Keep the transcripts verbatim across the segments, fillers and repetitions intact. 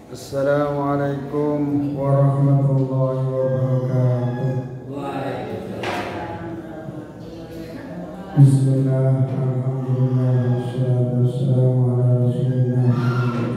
Assalamualaikum warahmatullahi wabarakatuh. Bismillah, alhamdulillah, wassalatu wassalamu ala rasulillah Muhammad.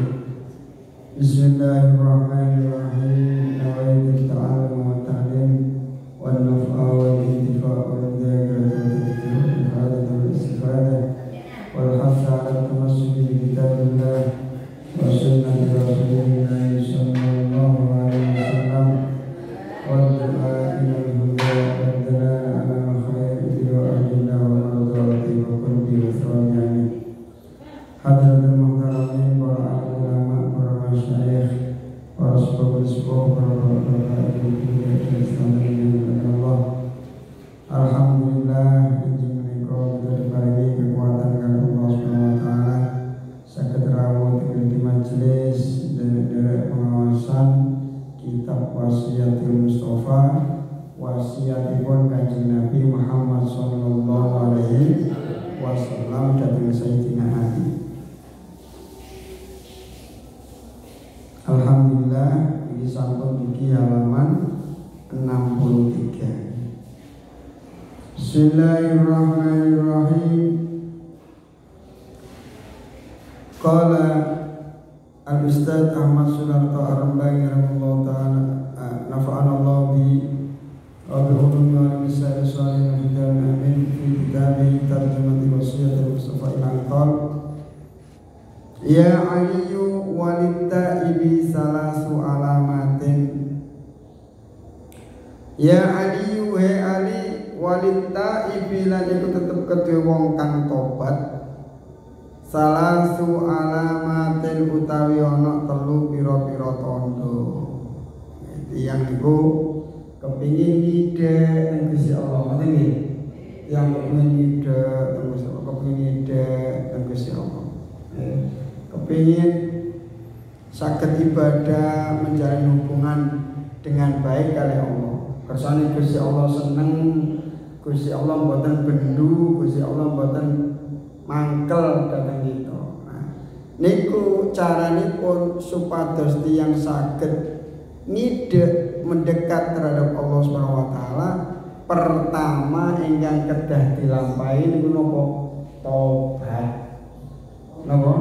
Bismillahirrahmanirrahim. Nawaitu ta'alum wa ta'lim wa naf'a wa intifa' wa dhikra wa istifadah wal hafza ala tamassuki bi kitabillah wa sunnati rasulillah sallallahu alaihi wasallam wa du'a ila al-huda wa dalala ala khairi wa adina wa radati wa qurbi wa thawabi. Hadratul muhtaramin, para ulama, para masyayikh, para sepuh-sepuh, para ulama Allah. Alhamdulillah, izin menikah kita diberi kekuatan dari Allah subhanahu wa taala. Saged rawuh di majelis dan dari pengawasan kitab Wasiatul Mustafa, wasiatipun Kanjeng Nabi Muhammad sallallahu alaihi wasallam dhateng Sayyidina Ali. Alhamdulillah, ini sampun dugi halaman enam puluh tiga. Bismillahirrahmanirrahim. Qala Al-Ustaz Ahmad Sunarto Ar-Rambangi rahimahullah ta'ala nafa'anallahu bi wa bi ulumi wa misal salihin fi amin fi kitabi tarjumati wasiyatul Mustafa ilan qal ya aliyu walittaibi salasu alamatin. Ya aliyu he ali walittaibi lan iku tetep kedue wong kang tobat. Salasu alamatin utawi ana telu pira-pira tandha. Tiyang niku kepingin ngidek teng Gusti Allah, ngoten nggih. Yang kepingin ngidek teng Gusti Allah, kepingin ngidek teng Gusti Allah. Kepingin saged ibadah, menjalin hubungan dengan baik kali Allah. Kersane Gusti Allah seneng, Gusti Allah mboten bendu, Gusti Allah mboten mangkel datang kita. Nah, niku caranipun supados tiyang saged ngidek mendekat terhadap Allah Subhanahu wa taala, pertama ingkang kedah dilampahi niku napa? Tobat. Napa?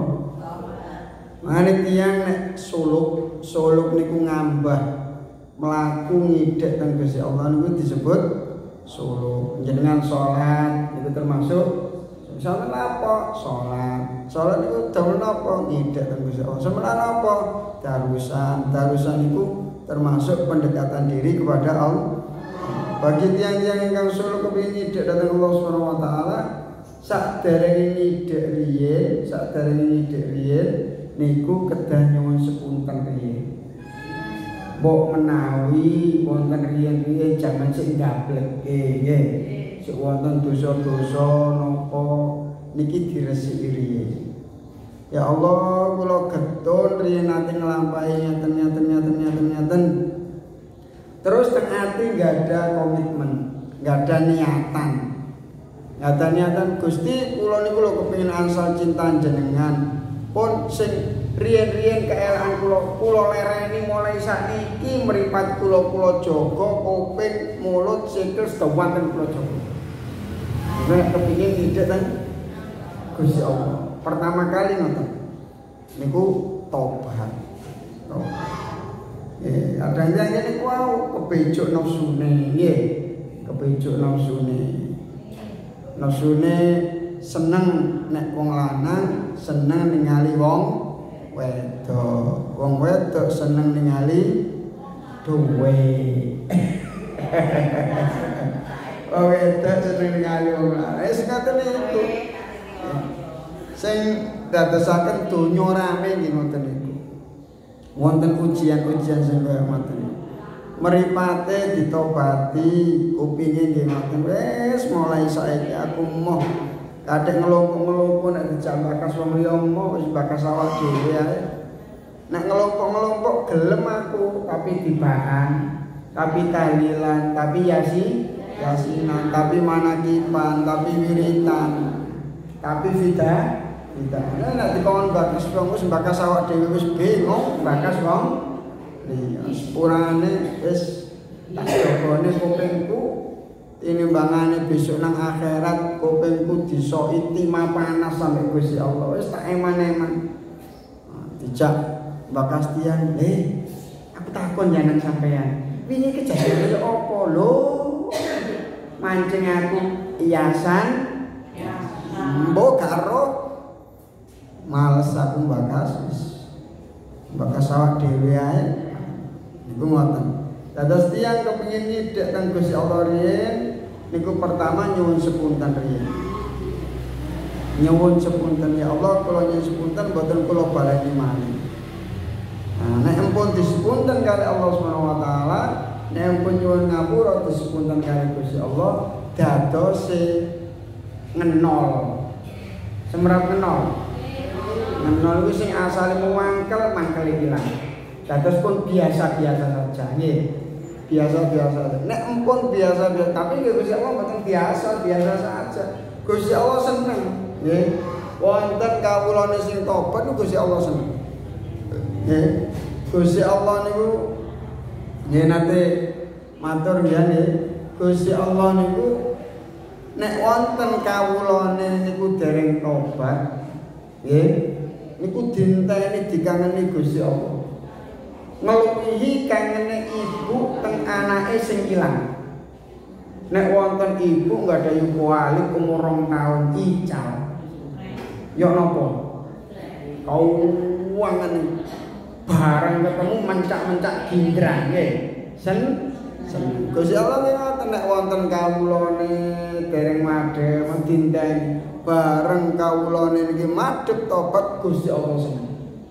Mane tiyang nek suluk, suluk niku ngambah mlaku ngidek teng Gusti Allah niku disebut suluk. Jenengan salat niku termasuk salat apa? Salat. Salat niku damel napa? Ngidek teng Gusti Allah. Semenan apa? Darusan. Darusan niku termasuk pendekatan diri kepada Allah. Bagi tiang-tiang ingkang suluk kepengin ngidek dhateng Allah Subhanahu wa taala, sakderenge ngidek riyen, sakderenge ngidek riyen niku kedah nyuwun sepunten riyen. Mbok menawi wonten riyen-riyen jaman sing ndablekke nggih. Sik wonten dosa-dosa napa niki diresiki riyen. Ya Allah, kula getun riyen nate nglampahi ngeten-ngeten-ngeten-ngeten. Terus teng ati enggak ada komitmen, enggak ada niatan. Enggak ada niatan, Gusti kula niku lho kepengin angsal cinta jenengan. Pun sing riyen-riyen keelaan kula kula lereni mulai sakniki mripat kula kula jaga kuping, mulut, sikil sedawanten kula jaga. Nek kepingin ngidek ten Gusti Allah. Pertama kali ngoten. Niku tobat. Tobat. Eh, adanya ngene ku wau kebejuk nafsune nggih. Kebejuk nafsune. Nafsune seneng nek wong lanang seneng ningali wong wedok. Wong wedok seneng ningali duwe. Oh wedok seneng ningali wong lanang. Wis ngoten niku. Sing dadosaken donya rame nggih ngoten niku. Wonten ujian-ujian sing kaya ngoten. Mripate ditobati, kupinge nggih ngoten. Wis mulai saiki aku moh kadek ngelompok-ngelompok nek dijak bakas wong liya moh wis bakas awak dhewe ae. Nek ngelompok-ngelompok gelem aku, tapi dibahan, tapi tahlilan, tapi yasi, yasinan, tapi manakipan, tapi wiritan, tapi fidah Tidak. Nek dikon bakas wong wis bakas awak dhewe wis bingung bakas wong liya. Sepurane wis tak jogone kupingku tinimbangane besok nang akhirat kupingku disoki timah panas sampai Gusti Allah. Wis tak eman-eman. Dijak bakas tiang, "Eh, aku takon jangan sampean. Wingi kejadian apa lho? Mancing aku hiasan. Mbok karo males aku bakas wis. Bakas awak dhewe ae. Niku ngoten. Dados tiyang kepengin nyidhek teng Gusti Allah riyen niku pertama nyuwun sepunten riyen. Nyuwun sepunten ya Allah, kula nyuwun sepunten boten kula baleni malih. Nah, nek ampun disepunten kali Allah Subhanahu wa taala, nek ampun nyuwun ngapura disepunten kali Gusti Allah, dadose ngenol. Semrap ngenol. Ngenol kuwi sing asale mangkel, mangkel ilang. Dados pun biasa-biasa saja nggih. Biasa-biasa. Nek ampun biasa-biasa, tapi nggih Gusti Allah mboten biasa-biasa saja. Gusti Allah seneng nggih. Wonten kawulane sing tobat niku Gusti Allah seneng. Nggih. Gusti Allah niku nggih nate matur nggih. Gusti Allah niku nek wonten kawulane niku dereng tobat nggih niku dinteni dikangeni Gusti Allah. Ngluwihi kangene ibu teng anake sing ilang. Nek wonten ibu nggadahi kuali umur rong taun ical. Yo napa? Kauwangan barang ketemu mencak-mencak gindrang nggih. Sen sen Gusti Allah ngoten nek wonten kawulane dereng madhep dinteni bareng kawulane niki madhep tobat Gusti Allah seneng.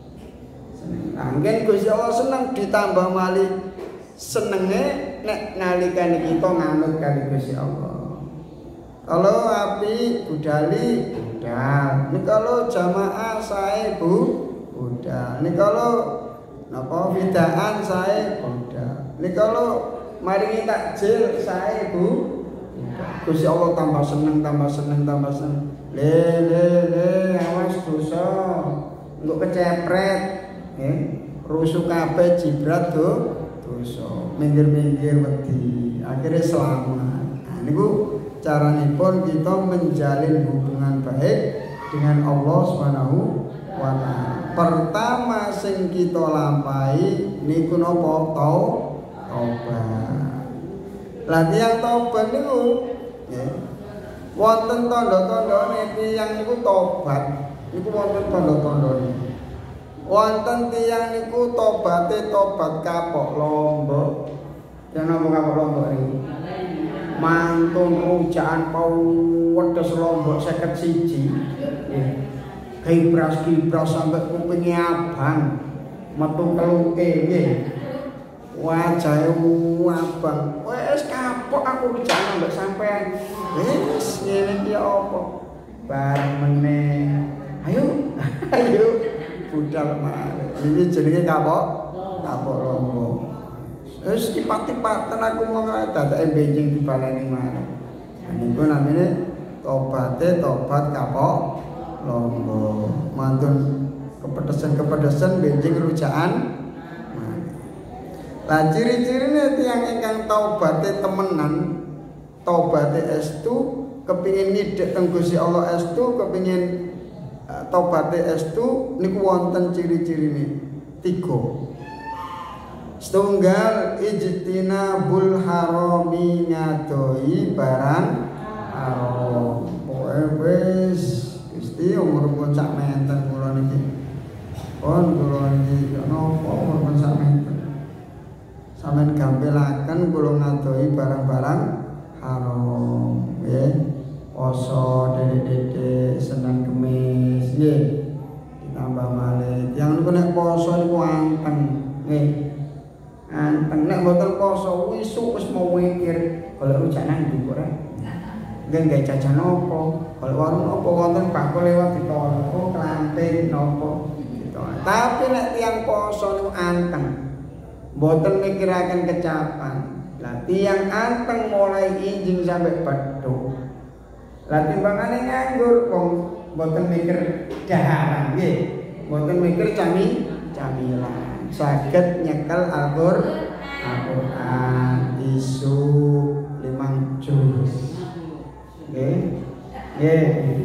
Anggen Gusti Allah seneng ditambah malih senenge nek nalikane kita nganut kali Gusti Allah. Kalau api budali budal. Nek kalau jamaah sae Bu budal. Nek kalau napa bidaan sae budal. Nek kalau maringi takjil sae Bu Gusti Allah tambah seneng tambah seneng tambah seneng. Le le le awas dosa. Engko kecepret. Eh, rusuk kabeh jibrat do dosa. Minggir-minggir wedi. Akhirnya selamat. Nah, niku caranipun kita menjalin hubungan baik dengan Allah Subhanahu wa taala. Pertama sing kita lampahi niku napa? Taubat. Lah tiyang taubat niku nggih. Wonten tanda-tandane tiyang niku tobat. Niku wonten tanda-tandane. Wonten tiyang niku tobate tobat kapok lombok. Ya napa kapok lombok iki? Mantun rujaan pawedes lombok seket siji. Nggih. Kibras-kibras sampai kupinge abang. Metu keluke nggih. Wajahe abang. Wes kapok aku rujaan mbek sampean. Wis ngene iki apa? Bareng meneh. Ayo, ayo. Budal malih. Iki jenenge kapok, kapok lombok. Wis tipat-tipatan aku mau dadake benjing dibaleni malih. Niku namine tobate tobat kapok lombok. Mantun kepedesan-kepedesan benjing rujaan. Lah ciri-cirine tiyang ingkang taubate temenan, taubate estu, kepingin nyidhek teng Gusti Allah estu, kepingin taubate estu niku wonten ciri-cirine tiga. Setunggal ijtinabul harami ngadoi barang haram. Pokoke wis Gusti umur pun sak menten kula niki. Pun kula niki napa umur pun sak menten. Sampeyan gampelaken kula ngadoi barang-barang haram nggih. Poso dede-dede senang kemis nggih ditambah malih yang niku nek poso niku anteng nggih anteng nek mboten poso wisuk wis mau mikir golek rujakan ndi kok rek nggih gawe jajan apa golek warung apa wonten bakul lewat ditolak oh klanting napa ditolak tapi nek tiyang poso niku anteng mboten mikiraken kecapan lah tiyang anteng mulai injing sampai bedhok. Lah timbangane nganggur wong mboten mikir daharan nggih. Mboten mikir cami camilan. Saged nyekel Al-Qur'an isu limang juz. Nggih. Nggih.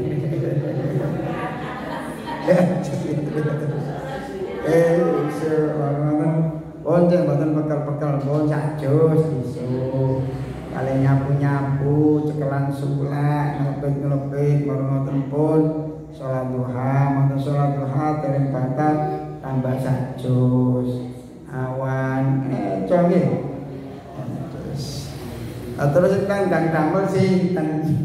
Eh, isu orang-orang bonceng boten bekal-bekal bon sak juz isu. Kalian nyapu-nyapu, cekelan sulak, ngelepit-ngelepit, baru ngoten pun sholat duha, ngoten sholat duha, dereng batal, tambah sak juz awan, eh, conge terus terus kan dan damel sih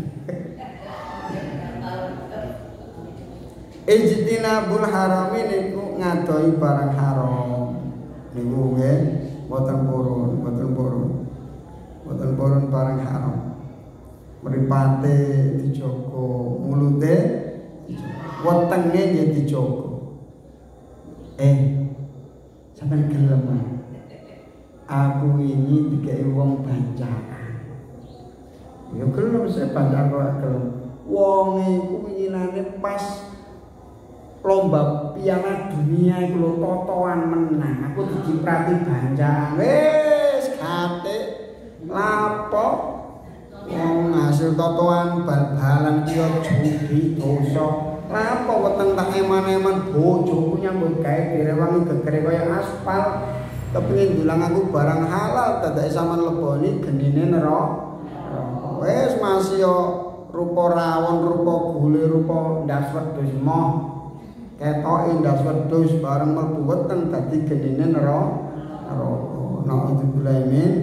ijtinabul harami niku ngadoi barang haram niku nggih boten purun, boten purun boten purun barang haram. Mripate dijogo, mulute dijogo, wetenge nggih dijogo. Eh, sampeyan gelem. Aku ini dikei wong bancaan. Ya gelem saya bancaan kok gelem. Wong iku winginane pas lomba piala dunia iku lho totoan menang. Aku diciprati bancaan. Wis kate lapo wong hasil totoan bal-balan iki judi dosa lapo weteng tak eman-eman bojoku nyambut gawe direwangi gegere kaya aspal kepengin dulang aku barang halal dadak sampean leboni genine neraka wis masih yo rupa rawon rupa gule rupa ndas wedhus moh ketoke ndas wedhus bareng mlebu weteng dadi genine neraka neraka nek dibulamin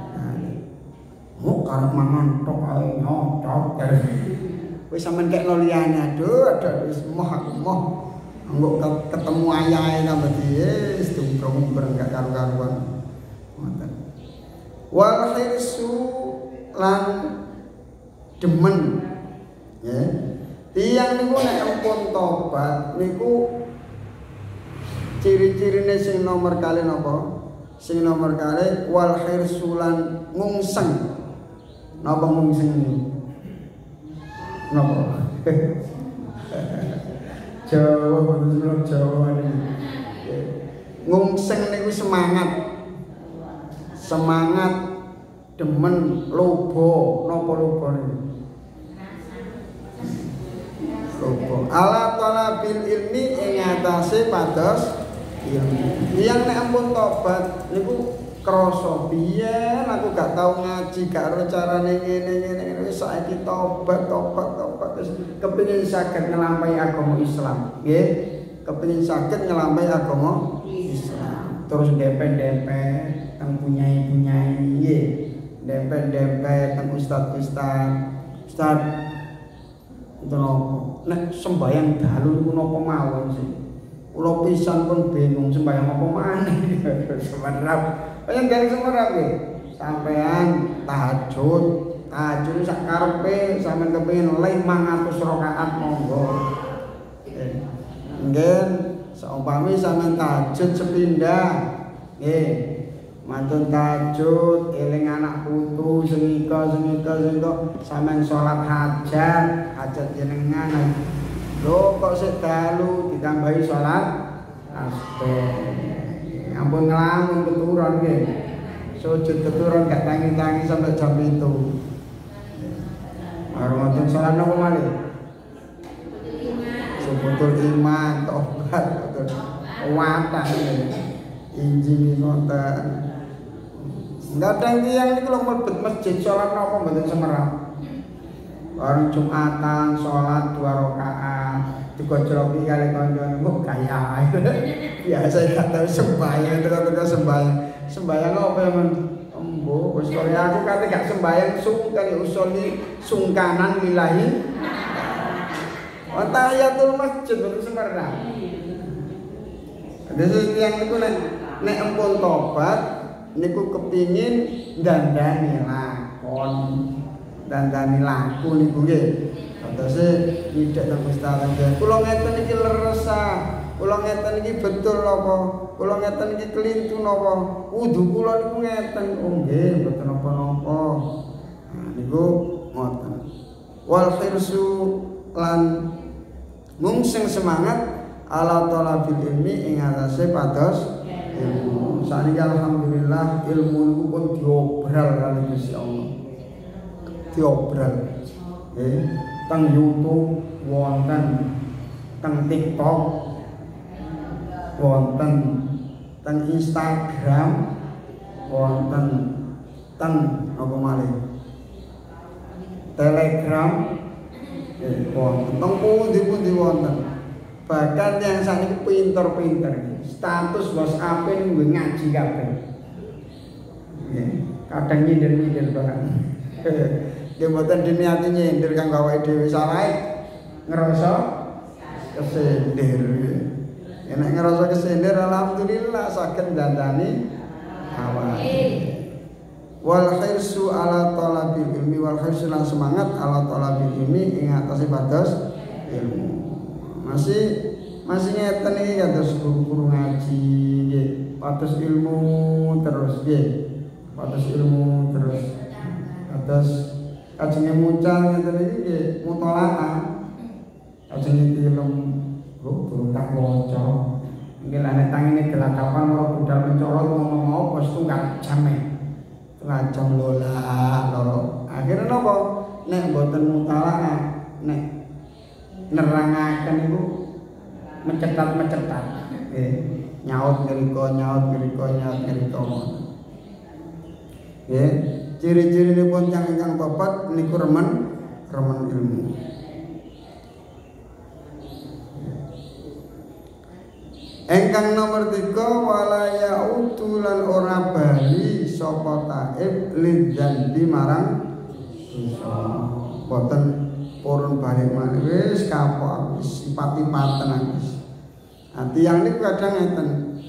oh karep mangan tok ae nyocok wis sampean kekno liyane aduh aduh wis moh aku moh engko ketemu ayahe tambah wis dumbrong-dumbrong gak karu-karuan ngoten wal hirsu lan demen ya tiyang niku nek ampun tobat niku ciri-cirine sing nomor kali napa sing nomor kali wal hirsu lan ngungseng. Napa ngungseng ini? Napa? Jawa betul Jawa ini. Ngungseng niku semangat. Semangat demen lobo, napa lobo niku? Lobo. Ala talabil ilmi ing atase pados ilmu. Yang nek ampun tobat niku krasa biyen aku gak tau ngaji gak ro carane ngene-ngene wis saiki tobat tobat tobat wis kepengin saged nglampahi agama Islam nggih kepengin saged nglampahi agama Islam terus dempet-dempet teng punyai-punyai nggih dempet-dempet teng ustaz-ustaz ustaz ngono nek sembayang dalu niku napa mawon sih kula pisan pun bingung sembayang apa maneh sebenarnya pengen gawe semerap nggih. Sampean tahajud, tahajud sak karepe sampean kepengin lima ratus rakaat monggo. Nggih, saumpami sampean tahajud sepindah. Nggih. Mantun tahajud, eling anak putu sengika sengika sengika sampean salat hajat, hajat jenengan. Lho kok sik dalu ditambahi salat tasbih. Ampun ngelamun keturun nggih. Sujud keturun gak tangi-tangi sampai jam itu. Baru ngoten salat napa malih? Sebutul iman, tobat, betul. Watah injil ngoten. Enggak ada yang niku lho mlebet masjid salat napa mboten semerap. Bareng Jumatan salat dua rakaat. Digojloki kali kanca kok kaya biasa gak tau sembahyang terus-terus sembahyang sembahyang apa ya men embo wis kaya aku kate gak sembahyang sungkan usuli sungkanan lillahi wa tahiyatul masjid betul semerna dadi yang niku nek nek empun tobat niku kepingin dandani lakon dandani laku niku nggih terus tidak terpustaka. Kula ngeten iki leresah, kula ngeten iki betul napa, kula ngeten iki kelintu napa. Wudu kula niku ngeten. Oh nggih, mboten napa-napa. Nah niku ngoten. Wal khirsu lan Mung sing semangat ala talabil ilmi ing atase pados ilmu. Saniki alhamdulillah ilmu niku pun diobral kali Gusti Allah. Diobral. Eh, teng YouTube wonten, teng TikTok wonten, teng Instagram wonten, teng apa malih? Telegram eh wonten, teng pundi-pundi wonten. Bahkan yang saniki pinter-pinter, status WhatsApp niku ngaji kabeh. Nggih, kadang nyindir-nyindir barang. Nggih mboten diniati nyindir kang awake dhewe salah ngerasa kesindir. Enak ngerasa kesindir alhamdulillah saged dandani awake. Wal khirsu ala talabil ilmi wal khirsu lan semangat ala talabil ilmi ing atase pados ilmu. Masih masih ngeten iki kados guru-guru ngaji nggih, pados ilmu terus nggih. Pados ilmu terus. Kados kajenge mucal ngeten iki nggih mutalaah. Kajenge film lho durung tak waca. Nggih lan nek tangine gelagapan karo budal mencolot ngomong apa wis tunggal jame. Tunggal jam lola loro. Akhire napa? Nek mboten mutalaah, nek nerangaken iku mencetat-mencetat nggih nyaut ngriko nyaut ngriko nyaut ngriko nggih ciri-cirinipun tiyang ingkang tobat niku remen remen ilmu. Engkang nomor tiga wala yaudu lan ora bali sapa taib lidzan di marang dosa. Boten purun balik malih wis kapok sifat-sifatan aku. Ati yang niku kadang ngeten.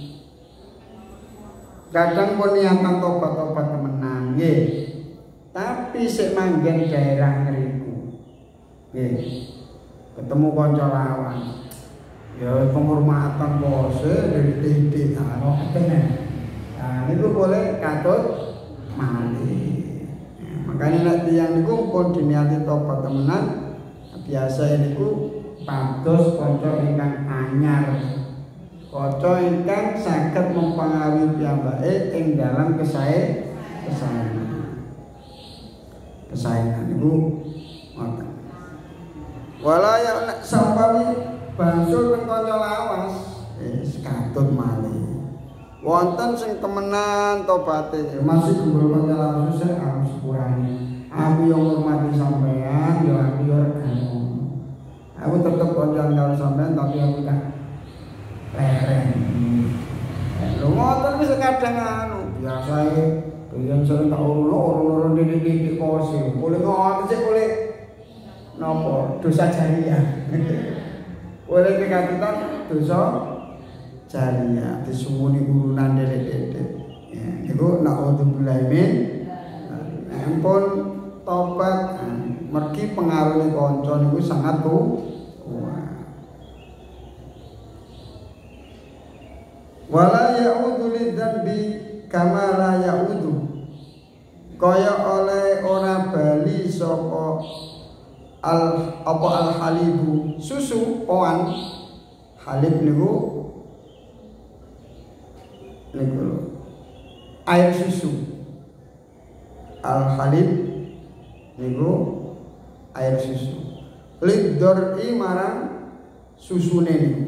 Kadang pun niatan tobat-tobat temenan nggih. Tapi sik manggen daerah ngriku. Nggih. Ketemu kanca lawan. Ya penghormatan bose dari titik karo tenan. Nah niku boleh katut malih. Makanya nek tiyang niku pun diniati tobat temenan biasa niku pados kanca ingkang anyar. Kanca ingkang saged mempengaruhi piyambake ing dalam kesae kesaenan. Kesaenan niku ngoten. Wala ya nek sampami bangsul teng kanca lawas wis katut malih. Wonten sing temenan tobaté masih gembul kanca lawas sing harus kurani. Aku yang hormati sampean, yo aku yo regano. Aku tetep konjang karo sampean tapi aku tak leren. Lho ngoten wis kadang anu biasae biyen sering tak urun-urun didik-didik pose. Boleh ngoten sik boleh napa dosa jariah. Boleh dikatakan dosa jariah disumuni urunan dedek-dedek. Ya, niku naudzubillah min ampun tobat mergi pengaruh kanca niku sangat kuat. Wala ya'udu lidzambi kama la ya'udu. Kaya oleh ora bali sapa al apa al halibu susu poan halib niku niku air susu al halib niku air susu lidor'i marang susune niku.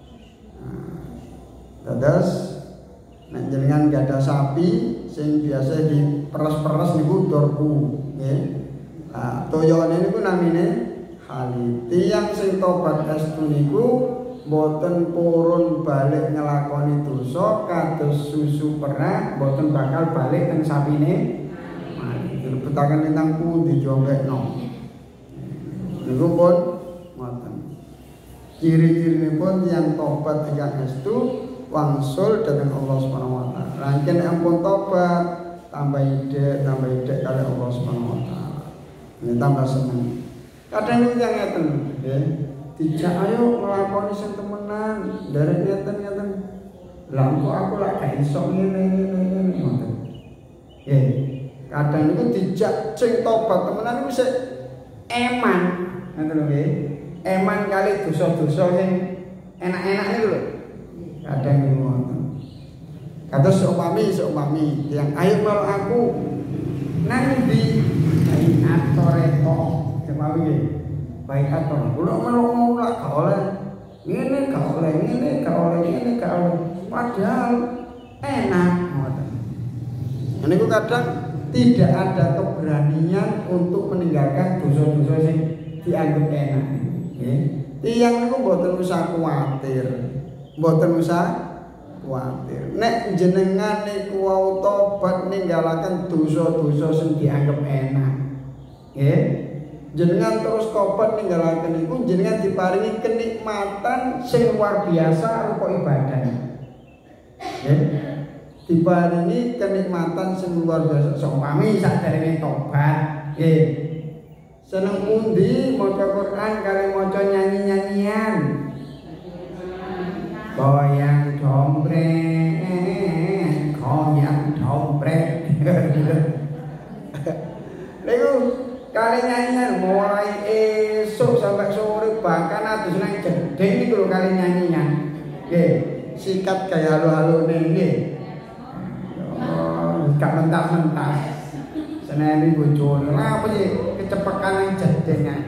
Dados nek jenengan gadah sapi sing biasa diperes-peres niku dorku nggih. Nah, toyone niku namine halib. Tiyang sing tobat estu niku mboten purun balik nglakoni dosa kados susu perak mboten bakal balik teng sapine. Dilebetaken tentang pundi jombekno. Niku pun ngoten. Ciri-cirinipun tiyang tobat ingkang estu wangsul dhateng Allah Subhanahu wa taala. Lan ampun tobat tambah ide tambah ide kali Allah Subhanahu wa taala. Ini tambah seneng. Kadang niku yang ngeten nggih. Dijak ayo nglakoni sing temenan, derek ngeten-ngeten. Lah kok aku lak gak iso ngene-ngene ngoten. Nggih. Kadang niku dijak sing tobat temenan niku sik eman. Ngoten lho nggih. eman kali dosa-dosa sing enak-enak niku lho. Kadang niku wonten. Kados seumpami seumpami yang ayo kalau aku nang ndi baik atoreko seumpami nggih. Baik ator. Kula melok ora gak oleh. Ngene gak oleh, ngene gak oleh, ngene gak oleh. Padahal enak ngoten. Niku kadang tidak ada keberanian untuk meninggalkan dosa-dosa sing dianggap enak. Nggih. Tiyang niku mboten usah kuwatir. Mboten usah kuwatir. Nek jenengan niku wau tobat ninggalaken dosa-dosa sing dianggap enak. Nggih. Jenengan terus tobat ninggalaken niku jenengan diparingi kenikmatan sing luar biasa rupa ibadah. Nggih. Diparingi kenikmatan sing luar biasa. Seumpami saderenge tobat, nggih. Seneng pundi maca Quran kali maca nyanyi-nyanyian. Goyang dombrek, goyang dombrek. Niku kali nyanyian mulai esuk sampai sore bahkan atus nang jeding niku lho kali nyanyian. Nggih, sikat gaya halo-halo nggih. Oh, gak mentas-mentas. Seneni bojone. Lah apa sih kecepekan yang jeding ae.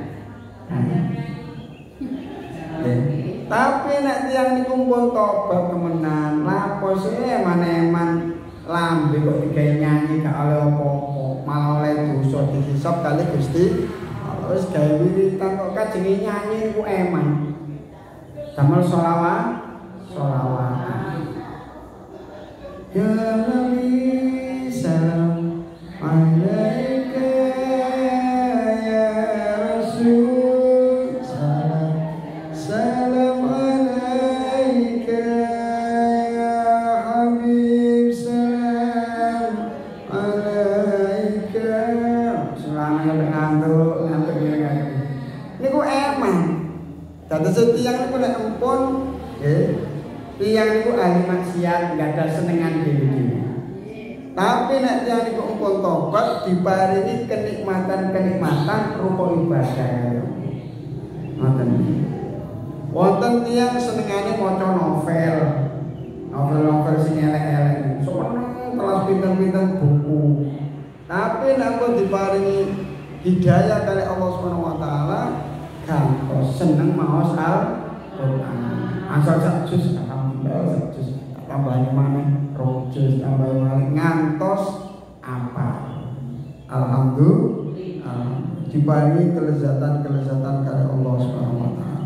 Tapi nek tiyang niku pun tobat temenan, lapo sih eman-eman lambe kok digawe nyanyi gak oleh apa-apa, malah oleh dosa dihisab kali Gusti. Terus gawe wiritan kok kajenge nyanyi niku eman. Damel sholawat, sholawat. Ya Nabi salam alaika ya Rasul salam salam alaika ya Habib salam alaika. Selama ngantuk ngantuk niku emang. Dados tiyang niku nek empun nggih tiyang niku ahli maksiat enggak ada senengan dhewe-dhewe. Tapi nek tiyang niku empun tobat diparingi kenikmatan-kenikmatan rupa ibadah. Ngoten. Wonten tiyang senengane maca novel. Novel-novel sing elek-elek. Seneng telas pinten-pinten buku. Tapi nek pun diparingi hidayah kali Allah Subhanahu wa taala, gantos seneng maos Al-Qur'an. Asal sak juz alhamdulillah sak juz tambahane maneh rong juz tambah maneh ngantos apa. Alhamdulillah diparingi kelezatan-kelezatan kali Allah Subhanahu wa taala.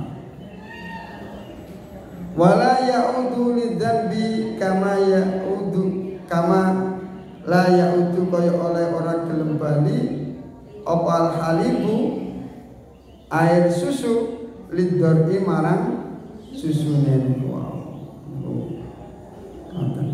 Wala ya'udu lidzanbi kama ya'udu kama la ya'udu kaya oleh orang gelem bali apa al halibu air susu lidzar'i marang susune niku wae. Ngoten.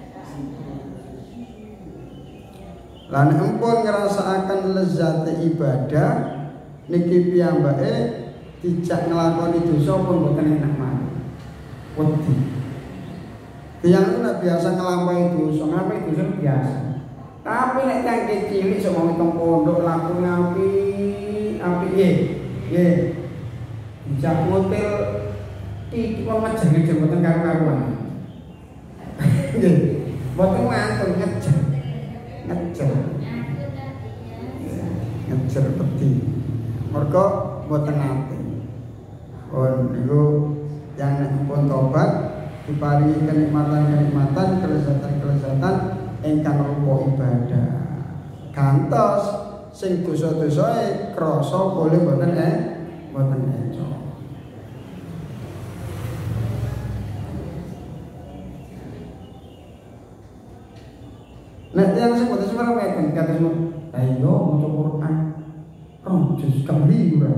Lan empun ngrasakaken lezate ibadah niki piyambake dijak nglakoni dosa pun boten enak mawon. Wedi. Tiyang nek biasa nglampahi dosa, nglampahi dosa biasa. Tapi nek cangke cilik sok mau teng pondok laku ngapi, api nggih. Nggih. Dijak motel iki kok ngejer-ngejer boten karo-karuan. Nggih. Boten ngantuk ngejer. Ngejer. Ngejer peti. Mergo boten nate. Oh niku yang pun tobat diparingi kenikmatan-kenikmatan, kelezatan-kelezatan ingkang rupa ibadah. Gantos sing dosa-dosae krasa boleh boten eh boten eco. Nek tiyang sing boten semar weten kados ayo maca Quran rong juz kembali ora.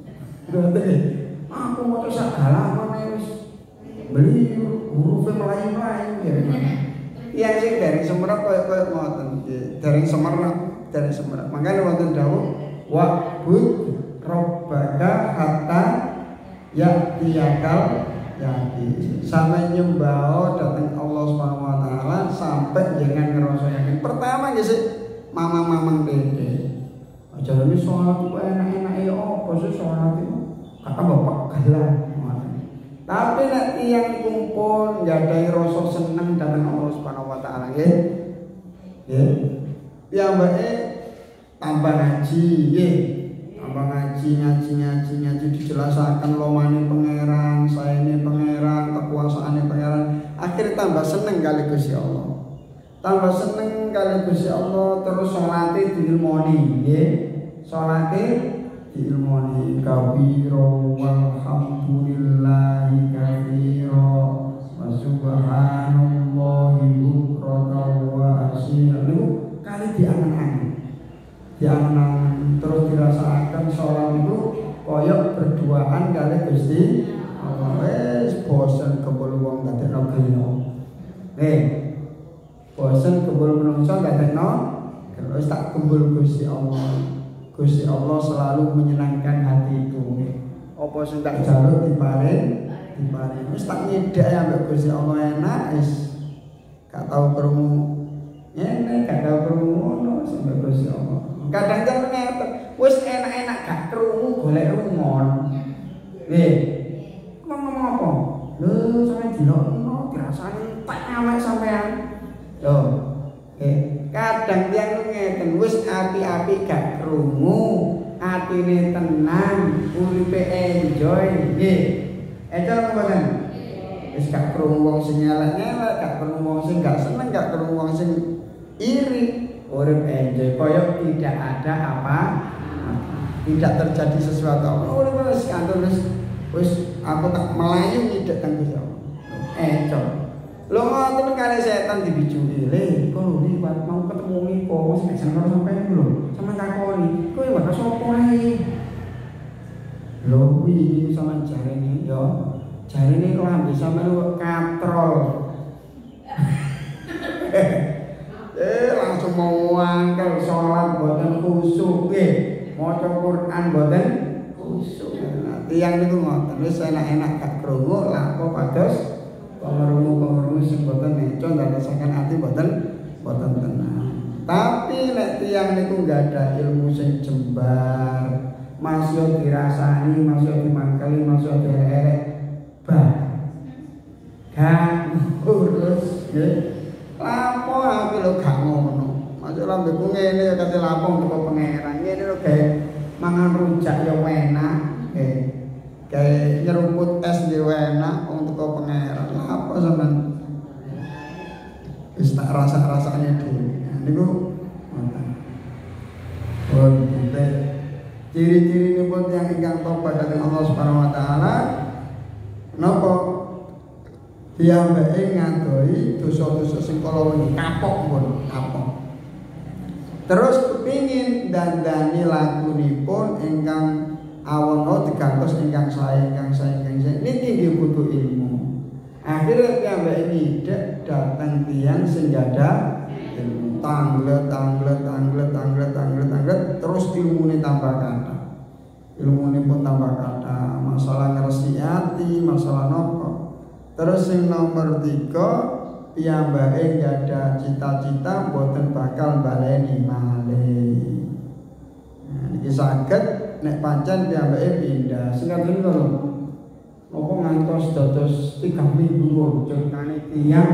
Aku maca sak halaman wis beli huruf melayu-melayu ya. Iya sing dari semerak koyo-koyo ngoten nggih. Dari semerak, dari semerak. Mangkane wonten dawuh wa bud rabbaka hatta ya'tiyakal yaqin. Sampai nyembah datang Allah Subhanahu wa taala sampai jangan ngerasa yakin. Pertama nggih sih mamang-mamang dede. Ajarane salat ku enak-enak ya apa sih salat itu? Kata bapak dalan. Tapi nek tiyang kumpul nggadahi rasa seneng dhateng Allah Subhanahu wa taala nggih. Nggih. Piyambake tambah ngaji nggih. Tambah ngaji ngaji ngaji ngaji dijelasaken lomane pangeran, saene pangeran, kekuasaane pangeran. Akhir tambah seneng kali Gusti Allah. Tambah seneng kali Gusti Allah terus salate diilmoni nggih. Salate diilmoni kabiro walhamdulillahi kabiro wa subhanallahi bukratan wa asila. Niku kali diangen-angen. Diangen-angen terus dirasakan salat itu koyok berduaan kali Gusti Allah. Wis bosen kebul wong dadekno gelo. Nih, bosen kebul menungso dadekno gelo wis tak kumpul Gusti Allah. Gusti Allah selalu menyenangkan hatiku. Apa sing tak jaluk diparing, diparing. Wis tak nyedhek ambek Gusti Allah enak wis. Gak tau krungu. Ngene gak tau krungu ngono sampe Gusti Allah. Kadang-kadang ngeten, wis enak-enak gak krungu golek rungon. Nggih. Ngomong apa? Lho, sampe dilokno dirasani tak awake sampean. Yo. Eh, kadang tiyang ngeten wis api-api gak krungu, atine tenang, uripe enjoy nggih. Enjoy mboten? Wis gak krungu wong sing elek-elek, gak krungu wong sing gak seneng, gak krungu wong sing iri, urip enjoy koyo tidak ada apa, tidak terjadi sesuatu. Urip wis kantor wis wis aku tak melayu ngidek teng Gusti Allah. Enjoy. Lho ngoten kali setan dibijuli. Le, kok liwat mau ketemu niko wis nek seneng sampeyan lho. Sampeyan takoni, kowe wae sapa ae? Lho kuwi sampeyan jarene yo. Jarene lambe sampeyan kok katrol. eh langsung mau angkel salat mboten khusyuk nggih. Maca Quran mboten khusyuk. Nah, tiyang niku ngoten wis enak-enak gak krungu lapo pados pengerungu-pengerungu sing boten neco ndadosaken ati boten boten tenang. Tapi nek tiyang niku enggak ada ilmu sing jembar, masih dirasani, masih dimangkali, masih derek bah. Gak urus nggih. Lapo api lho gak ngono. Masuk lambeku ngene ya kate lapong teko pangeran. Ngene lho gawe mangan rujak ya enak nggih. Kayak nyeruput es di enak untuk kau pangeran apa sampean wis tak rasa-rasanya dulu. Nah niku ngoten. Oh nggih. Ciri-ciri nipun yang ingkang tobat dhateng Allah Subhanahu wa taala napa piyambake ngadoi dosa-dosa sing kala wengi kapok pun kapok. Terus kepingin dandani lakunipun ingkang awono digantos ingkang sae ingkang sae ingkang sae niki nggih butuh ilmu. Akhirnya piyambake nidek datang tiyang sing ada ilmu tanglet tanglet tanglet tanglet tanglet tanglet terus ilmune tambah kathah. Ilmune pun tambah kathah, masalah ngresi ati, masalah nopo. Terus sing nomor tiga piyambake ada cita-cita mboten bakal baleni malih. Nah niki saged nek pancen piyambake pindah singkat niku lho apa ngantos dados tiga minggu ceritane tiyang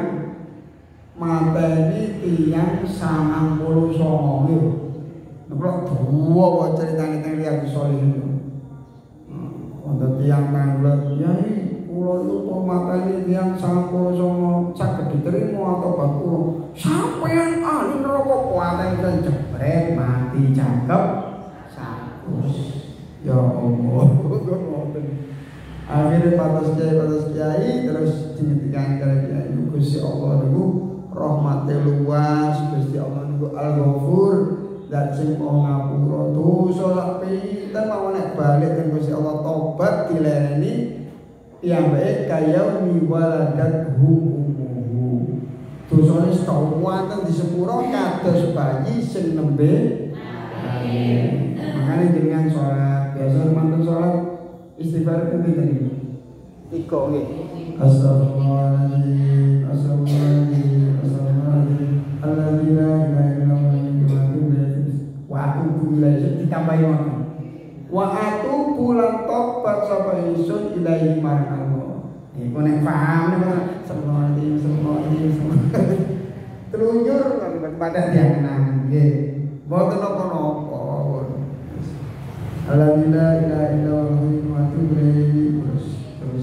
mateni tiyang sangang puluh sanga lho nek dua wae ceritane teng Riyadhus Shalihin wonten tiyang kanglet yai kula niku mateni tiyang sangang puluh sanga saged diterima atau batu sampeyan ahli neraka kuwaten jebret mati cakep satus. Ya Allah, akhirnya patas kiai patas kiai terus dinitikan kali kiai Gusti Allah niku rahmate luas, Gusti Allah niku Al-Ghafur zat sing mau ngapura dosa sak pinten mau nek balik ten Gusti Allah tobat dilereni piyambake kaya waladat humuhu dosane setau wonten di sepuro kados bayi sing nembe makanya jenengan sholat biasa mantan sholat istighfar itu kita nih tiga nih astagfirullahaladzim astagfirullahaladzim astagfirullahaladzim alhamdulillah wa atubu ilaih ditambahi wa atubu lan tobat sapa ingsun Iku nek paham nek semoli semoli semoli. Telunjur pada tiang kenangan nggih. Mboten napa-napa. Alhamdulillah ila ila wa tubi terus terus.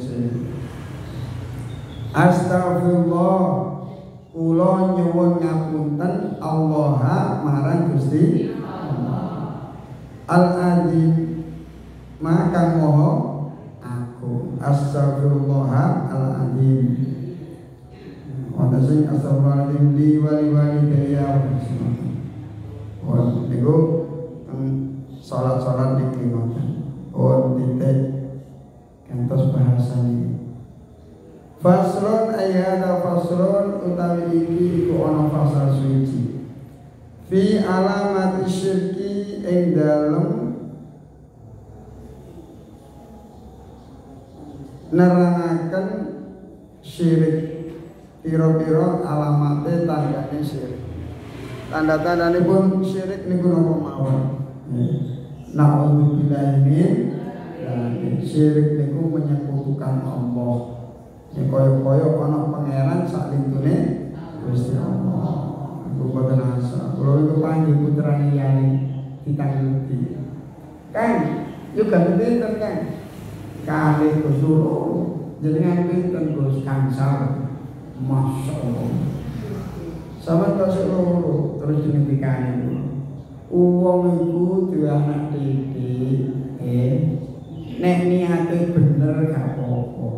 Astagfirullah. Kula nyuwun ngapunten Allah marang Gusti Allah. Al-Azim maka moho aku astagfirullah al-azim. Wonten sing astagfirullahaladzim li wa li walidayya wa niku salat-salat niki ngoten. Oh titik kantos bahasane. Faslun ayyada faslun utawi iki iku ana fasal suci. Fi alamat syirki ing dalem nerangaken syirik, pira-pira alamate tandane syirik. Tanda-tandane pun syirik niku napa mawon. Na'udzubillahi min syirik niku menyekutukan Allah. Ya kaya-kaya ana pangeran sak lintune Gusti Allah. Iku boten asa. Kula iku panggih putrane Yai ditangguti. Kan, yo ganti ten kan. Kalih Gusti jenengan pinten Gus Kangsal. Masyaallah. Sama tasik loro terus dingendikane. Wong iku duwe anak titik, eh nek niate bener gak apa-apa.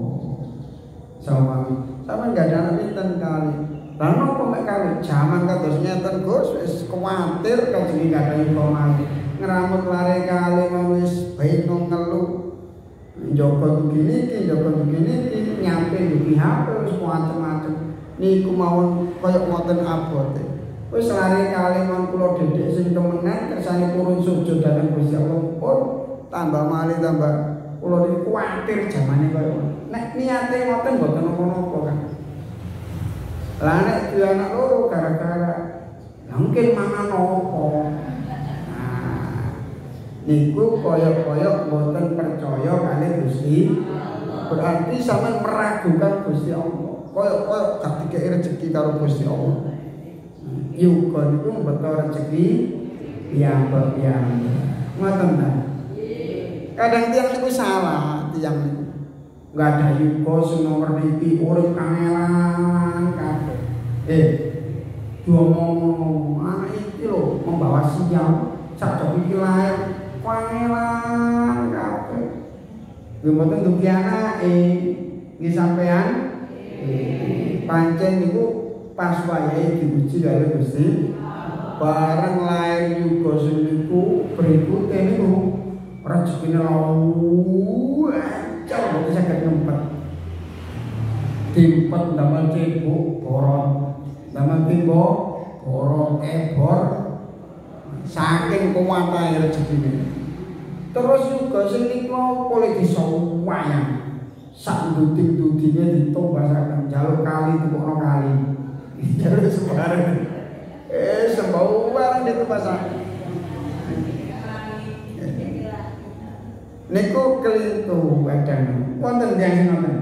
Sama sama enggak ada anak pinten kali. Lah nopo mek kali jaman kados ngeten Gus wis kuwatir kajenge gak ada informasi. Ngramut lare kali wis baik ngelu. Joko begini iki, joko begini iki nyampe di H P wis macam-macam. Niku mawon kaya ngoten abote. Wis lare kali mon kula dedek sing temenan kersane purun sujud dhateng Gusti Allah pun tambah malih tambah kula iki kuwatir jamane kaya nek niate ngoten mboten napa-napa kan. Lah nek duwe anak loro gara-gara ya mungkin mangan apa. Nah, niku kaya-kaya mboten percaya kalih Gusti. Berarti sampean meragukan Gusti Allah. Kaya-kaya gak dikeki rezeki karo Gusti Allah. Yuga niku mbeto rezeki piyambak-piyambak. Ngoten ta? Kadang tiyang niku salah, tiyang niku. Enggak ada yuga sing nomor niki urip kangelan kabeh. Eh, diomong anak iki lho membawa sial sak jok iki lahir kangelan kabeh. Lha mboten dugi anake nggih sampean. Pancen niku pas wayahe diuji karo Gusti. Bareng lair yuga sing niku berikute niku rezekine lawu ancam mboten saged ngempet. Timpet damel cebok boron, damel timbok boron ebor saking kuwatahe rezekine. Terus juga sing niku oleh disawayang. Sak duting-dutinge ditombasaken jaluk kali tukokno kali. Jaluk sembarang. Eh sembau barang ditombasaken. Niku kelintu kadang. Wonten tiyang sing ngoten.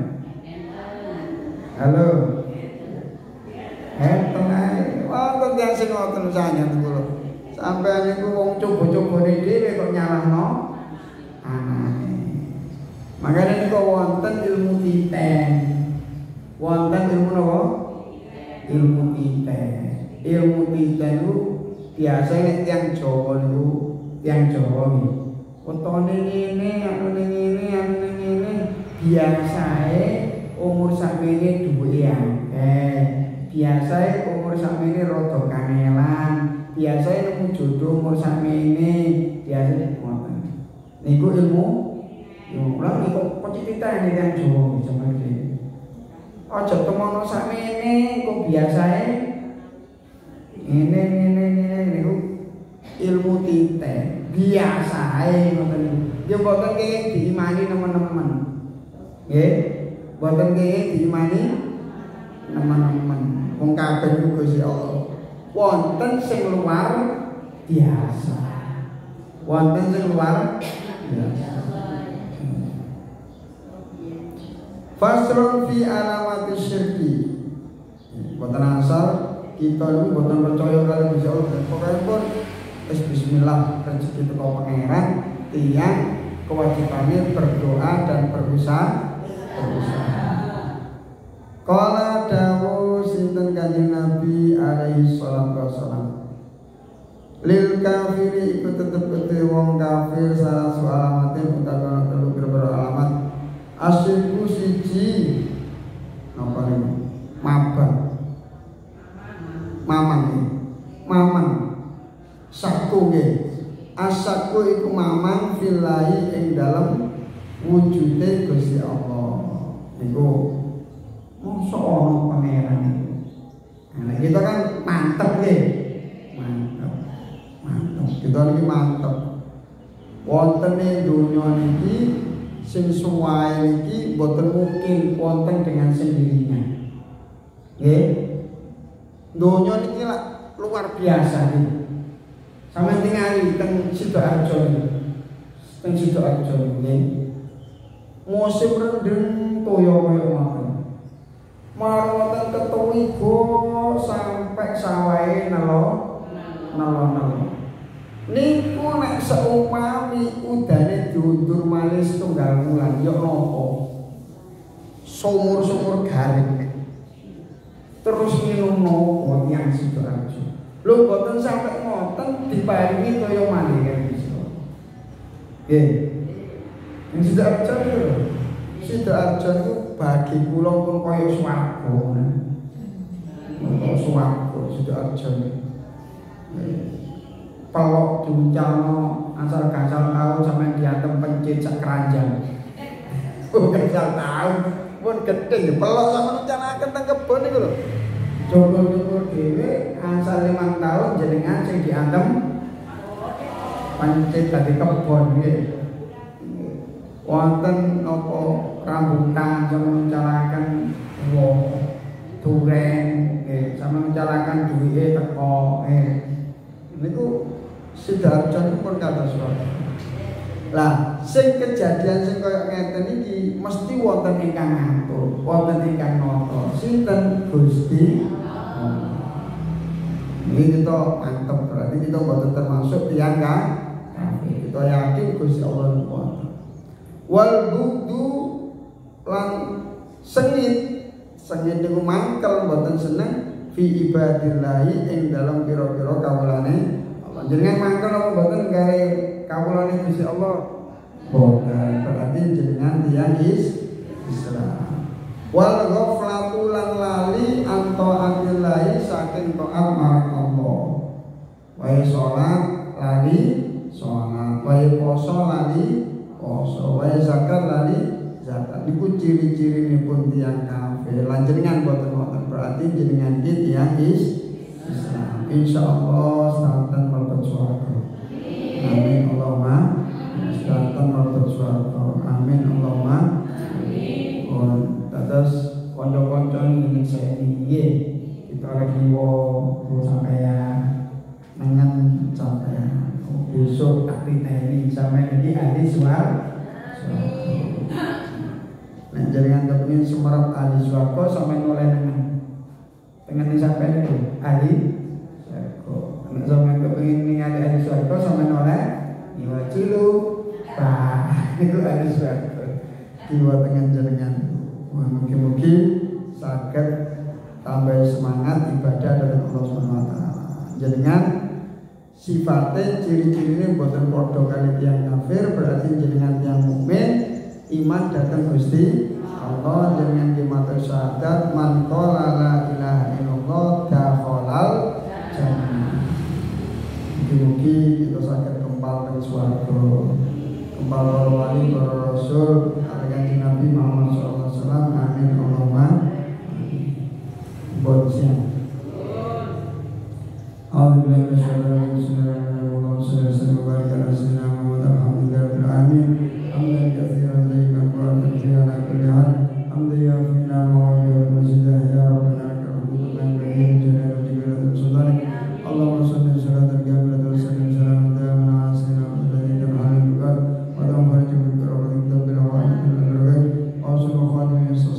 Halo. Eh tenang. Wonten tiyang sing ngoten sanyan kula. Sampeyan niku wong coba-cobane dhewe kok nyalahno anake. Makanya niku wonten ilmu titen. Wonten ilmu napa? Ilmu titen. Ilmu titen niku biasa nek tiyang Jawa niku, tiyang Jawa niku. Wetone ngene, anune ngene, anune ngene, biasae umur sakmene duwe akeh. Biasae umur sakmene rada kangelan. Biasae nemu jodoh umur sakmene, biasane ngoten. Niku ilmu yo ora iku pecicitan nek Jawa sampeyan iki. Aja temono sakmene kok biasae ngene ngene ngene niku ilmu titen. Biasae ngoten niku. Yo mboten kenging diimani nemen-nemen. Nggih, mboten kenging diimani nemen-nemen. Wong kabeh niku Gusti Allah. Wonten sing luar biasa. Wonten sing luar biasa. Fasrun fi alamati syirki. Boten asal kita itu boten percaya kali Gusti Allah. Pokoke pun wis bismillah rezeki teko pangeran, tiyang kewajibannya berdoa dan berusaha berusaha. Qala dawu sinten Kanjeng Nabi alaihi salatu wassalam. Lil kafiri iku tetep kedhe wong kafir salah su alamatin utawa telu berbeda alamat. Asyirku siji napa niku? Maban. Mamang. Mamang. Sakku nggih. Asakku iku mamang fillahi ing dalem wujude Gusti Allah. Niku mosok ana pangeran niku. Nah, kita kan mantep nggih. Mantep. Mantep. Kita niki mantep. Wonten ing donya niki sing suwae niki boten mungkin wonten dengan sendirinya. Nggih. Donya niki lak luar biasa niki. Sampeyan tingali teng Sidoarjo niki. Teng Sidoarjo niki. Musim rendeng toya kaya ngoten. Marwatan ketuwigo sampai sawahe nelo nelo-nelo. Niku nek seumpami udane diundur malih setunggal wulan ya napa? Sumur-sumur garing. Terus minum napa tiyang Sidoarjo. Lho boten sampai ngoten diparingi toya malih kan bisa. Nggih. Ing Sidoarjo lho. Sidoarjo niku bagi kula pun kaya swarga. Kaya swarga Sidoarjo. Pelok diuncalno asal gangsal taun sampeyan diantem pencit sak keranjang. Oh gangsal taun pun gedhe pelok sampeyan uncalaken teng kebon niku lho. Coba-coba dhewe asal limang taun jenengan sing diantem pencit dadi kebon nggih. Wonten apa rambutan sampeyan uncalaken wong duren nggih sampeyan uncalaken duwike teko eh niku Sidoarjo pun kata suara. Lah, sing kejadian sing kaya ngeten iki mesti wonten ingkang ngatur, wonten ingkang nata. Sinten Gusti Allah. Ini kita mantep berarti kita boten termasuk tiyang kafir. Kita yakin Gusti Allah wonten. Wal budu lan sengit, sengit niku mangkel boten seneng fi ibadillahi ing dalam pira-pira kawulane. Jenengan mangkel apa mboten gawe kawulane Gusti Allah? Boten, berarti jenengan tiyang Islam. Wal ghaflatu lan lali anto atillahi saking taat marang Allah. Wae salat lali salat, wae poso lali poso, wae zakat lali zakat. Niku ciri-cirinipun tiyang kafir. Lan jenengan boten wonten berarti jenengan iki tiyang Islam. Insyaallah santen mlebet swarga. Amin Allahumma. Santen mlebet swarga. Amin Allahumma. Amin. Oh, terus kanca-kanca ngene saya nggih. Kita lagi wo sampeyan nengen sampeyan. Besok tak diteni sampeyan iki ahli swarga. Nek jenengan kepengin sumerep ahli swarga sampeyan oleh nengen. Tengen sampeyan iki ahli nek sampeyan kepengin ningali ahli swarga sampeyan oleh iwa cilu bah niku ahli swarga kiwa tengen jenengan. Mugi-mugi saged tambah semangat ibadah dhateng Allah Subhanahu wa taala. Jenengan sifatnya ciri-cirine boten padha kali tiyang kafir, berarti jenengan tiyang mukmin iman dhateng Gusti Allah. Jenengan ki matur syahadat man qala la ilaha illallah dakhalal jannah. Mugi-mugi kita saged kempal teng swarga, kempal para wali, para rasul, kanjeng Nabi Muhammad sallallahu alaihi wasallam. Amin Allahumma. Bonsian. Alhamdulillah sallallahu alaihi wasallam. Hamdan katsiran tayyiban mubarakan fihi ala kulli hal. Hamdan ya fina wa ya masjidah ya rabbana karuman bayin jalal jalal sultanik. Allahumma shalli salatan kamilatan wa sallim salaman da'iman ala sayyidina Muhammadin wa ala alihi wa sahbihi wa sallam.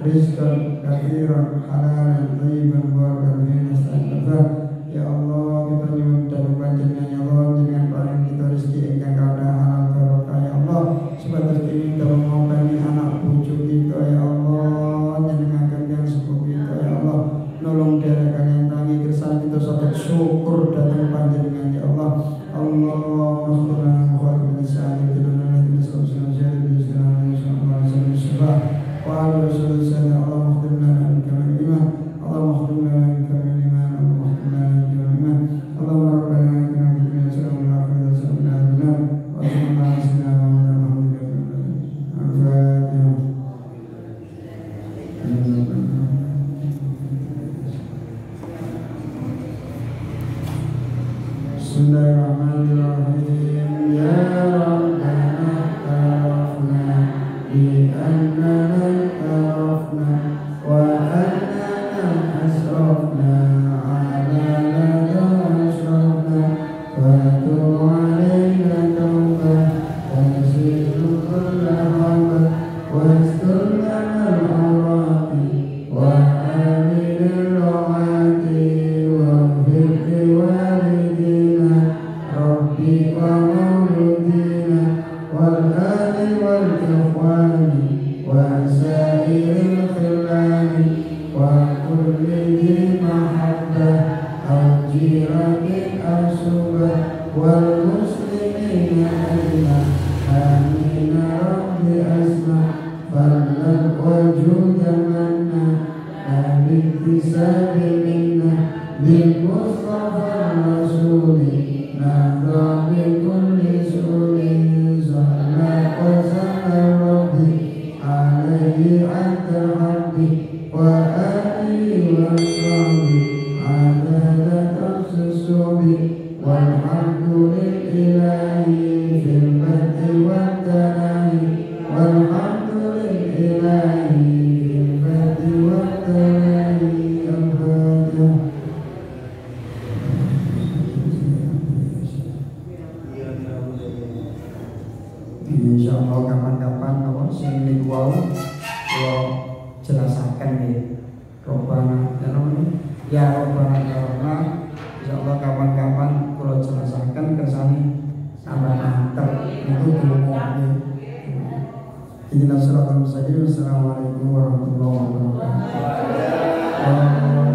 rizqan katsiran halalan thayyiban mubarakan fihi nasta'in. Ya Allah, kita nyuwun dhateng panjenengan ya Allah, jenengan paring kita rezeki ingkang kathah halal barokah ya Allah, supados kita dalam ngopeni anak bojo kita ya Allah, nyenengaken yang sepuh kita ya Allah, nolong derek kalian tangi kersane kita saged syukur dhateng panjenengan ya Allah. Allahumma khairan lisan tidurna di sallallahu alaihi wasallam wa ala rasulillah. Allahumma khudna min kamal iman, Allahumma khudna min kamal iman, Allahumma khudna min kamal iman, Allahumma rabbana atina fid dunya hasanatan wa fil akhirati hasanatan wa qina adzaban nar. Al-Fatihah. Bismillahirrahmanirrahim. Ya Rabbana ta'afna bi annana ta'afna wa annana asrafna ala lana asrafna wa tub alayna tawbah wa zidna kulla haba wa astur lana al-awrati wa amin al-rawati wa firli walidina Rabbi wa mauludina wal ahli wal ikhwani wa sa'iril khilani wa kulli dhi mahabbah aw jiranin aw subah wal muslimina ajma amina Rabbi asma fadlan wa judan manna amin tisabi minna lil mustafa rasuli nada bi kulli suri zahna wa zahna rabbi alaihi anta rabbi wa alihi wa sahbi adada tafsusubi walhamdulillahi fil badi wa tanahi walhamdulillahi fil badi wa tanahi. Al-Fatihah. Insyaallah kapan-kapan apa sing niku wau kula jelasaken nggih. Robbana ya namanya ya Robbana karena insyaallah kapan-kapan kula jelasaken kersane sampeyan anter niku diomongke. Ihdinas siratal mustaqim. Assalamualaikum warahmatullahi wabarakatuh.